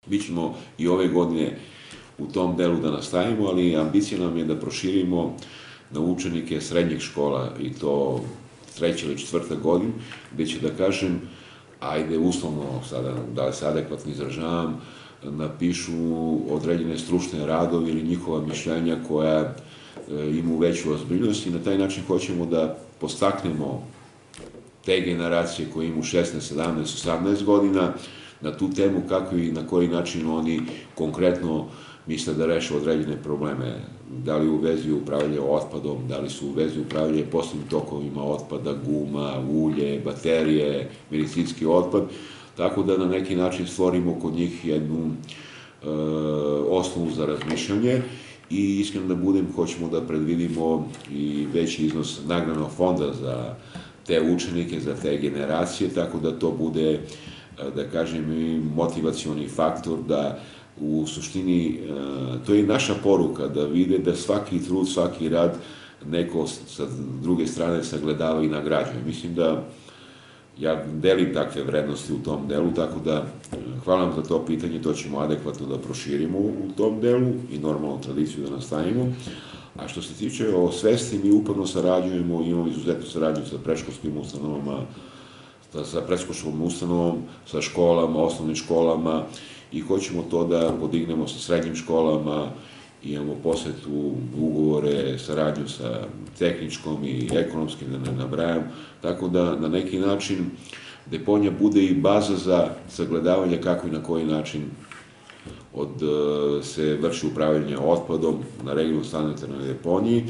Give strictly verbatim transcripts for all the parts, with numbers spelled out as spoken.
Mi ćemo i ove godine u tom delu da nastavimo, ali ambicija nam je da proširimo na učenike srednjih škola i to treća ili četvrta godina, gde će da kažem, ajde uslovno, sada, da li se adekvatno izražavam, napišu određene stručne radove ili njihova mišljenja koja imaju veću ozbiljnost i na taj način hoćemo da postaknemo te generacije koje imaju šesnaest, sedamnaest, osamnaest godina na tu temu kako i na koji način oni konkretno misle da reše određene probleme, da li u vezi upravljanja otpadom, da li su u vezi upravljanja poslovnim tokovima otpada, guma, ulje, baterije, medicinski otpad, tako da na neki način stvorimo kod njih jednu e, osnovu za razmišljanje i iskreno da budem, hoćemo da predvidimo i veći iznos nagradnog fonda za te učenike, za te generacije, tako da to bude, da kažem, i motivacioni faktor da u suštini, to je naša poruka, da vide da svaki trud, svaki rad neko sa druge strane sagledava i nagrađuje. Mislim da ja delim takve vrednosti u tom delu, tako da hvala vam za to pitanje, to ćemo adekvatno da proširimo u tom delu i normalnu tradiciju da nastavimo. A što se tiče o svesti, mi uporno sarađujemo, imamo izuzetnu saradnju sa predškolskim ustanovama, sa predškolskom ustanovom, sa školama, osnovnim školama i hoćemo to da podignemo sa srednjim školama, imamo posvetu, ugovore, saradnju sa tehničkom i ekonomskim, da ne nabrajam, tako da na neki način deponija bude i baza za sagledavanje kako i na koji način od, se vrši upravljanje otpadom na regionalnoj sanitarnoj deponiji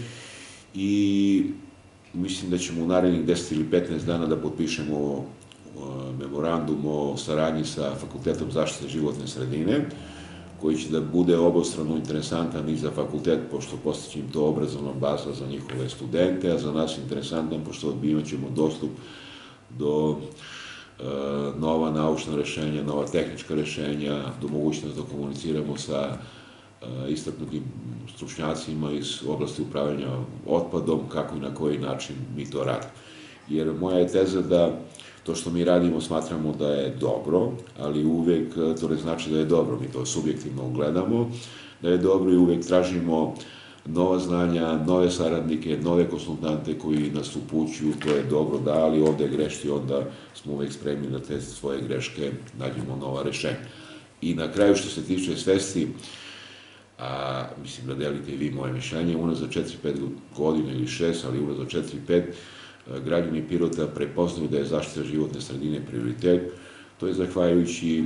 i mislim da ćemo u narednih deset ili petnaest dana da potpišemo memorandum o saradnji sa Fakultetom zaštite životne sredine, koji će da bude obostrano interesantan i za fakultet, pošto postaće im to obrazovna baza za njihove studente, a za nas interesantan, pošto imat ćemo dostup do nova naučna rešenja, nova tehnička rešenja, do mogućnost da komuniciramo sa istaknutim stručnjacima iz oblasti upravljanja otpadom, kako i na koji način mi to radimo. Jer moja je teza da to što mi radimo smatramo da je dobro, ali uvek to ne znači da je dobro, mi to subjektivno gledamo, da je dobro i uvek tražimo nova znanja, nove saradnike, nove konsultante koji nas upućuju, to je dobro da, ali ovde grešti, onda smo uvek spremni da te svoje greške nađemo nova rešenja. I na kraju što se tiče svesti, a mislim da delite i vi moje mišljenje, unazad četiri pet godina ili šest, ali unazad četiri pet, građani Pirota prepoznaju da je zaštita životne sredine prioritet. To je zahvaljujući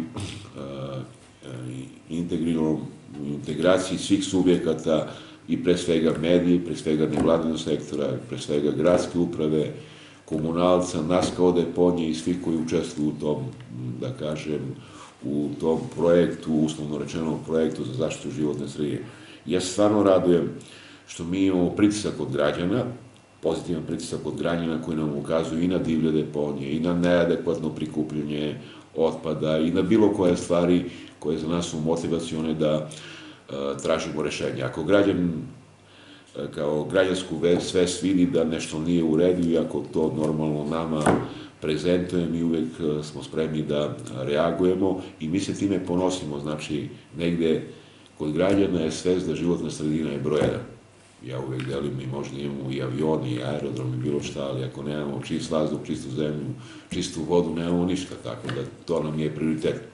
integraciji svih subjekata i pre svega mediji, pre svega nevladinog sektora, pre svega gradske uprave, komunalca, nas kao deponije i svih koji učestvuju u tom, da kažem, u tom projektu, uslovno rečenom projektu za zaštitu životne sredine. Ja se stvarno radujem što mi imamo pritisak od građana, pozitivan pritisak od građana koji nam ukazuju i na divlje deponije, i na neadekvatno prikupljanje otpada, i na bilo koje stvari koje za nas su motivacione da tražimo rešenje. Ako građan kao građansku svest vidi da nešto nije u redu i ako to normalno nama prezentuje, mi uvek smo spremni da reagujemo i mi se time ponosimo. Znači, negde kod građana je svest da životna sredina je broj jedan. Ja uvek delim i možda imamo i avioni, i aerodrom i bilo šta, ali ako nemamo čist vazduh, čistu zemlju, čistu vodu, nemamo ništa, tako da to nam je prioritet.